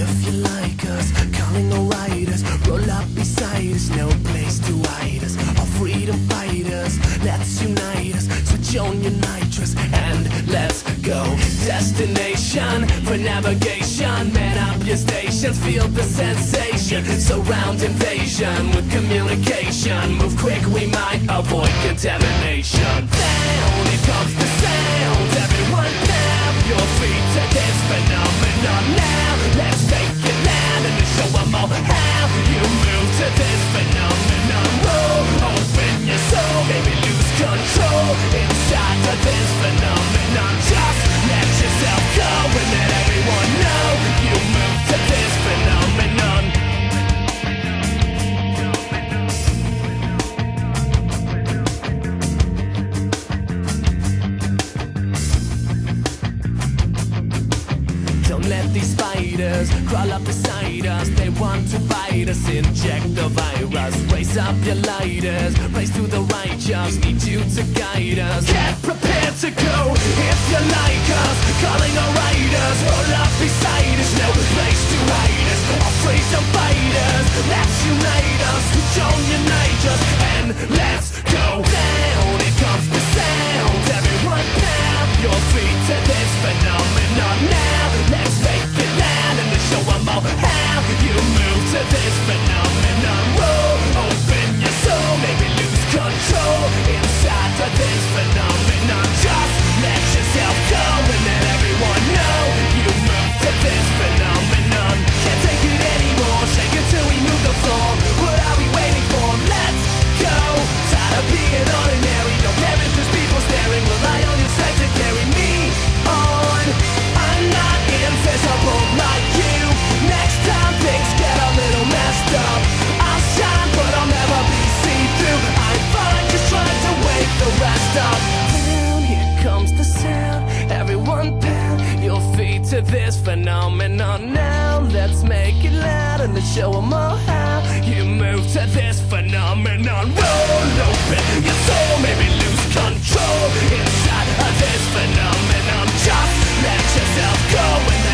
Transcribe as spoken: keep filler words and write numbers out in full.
If you like us, calling all riders, roll up beside us, no place to hide us. All freedom fighters, let's unite us. Switch on your nitrous and let's go. Destination for navigation. Man up your stations, feel the sensation. Surround invasion with communication. Move quick, we might avoid contamination. Down, here comes the sound. Everyone down your feet to this phenomenon now. Let's make it land and show them all how you move to this phenomenon. Roll, open your soul, maybe lose control inside of this phenomenon. Just let yourself go and let everyone know you move to this phenomenon. Don't let these spiders crawl up beside us. They want to bite us, inject the virus. Raise up your lighters, race to the righteous. Need you to guide us. Get prepared to go if you like us. Calling our riders, roll up beside us. No place to hide us. All freedom fighters, let's unite us. Don't unite us and let's go down. Here comes the sound. Everyone pound your feet to this phenomenon now. Let's make it land and show them all how you move to this phenomenon. Roll, open your soul, maybe lose control inside of this phenomenon. Just let yourself go and let everyone know you move to this phenomenon. Can't take it anymore, shake it till we move the floor. What are we waiting for? Let's go. Tired of being ordinary, don't care if there's people staring. Rely on your strength to carry me on. I'm not invisible like you. Next time things get a little messed up, I'll shine but I'll never be see-through. I'm fine just trying to wake the rest up. Down, here comes the sound. Everyone pound your feet to this phenomenon now. Let's make it loud and let's show them all how you move to this phenomenon. Roll open your soul, maybe lose control inside of this phenomenon. Just let yourself go and